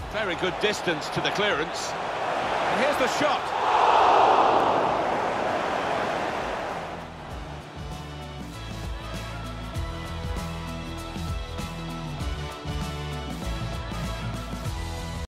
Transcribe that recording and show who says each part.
Speaker 1: Very good distance to the clearance. And here's the shot.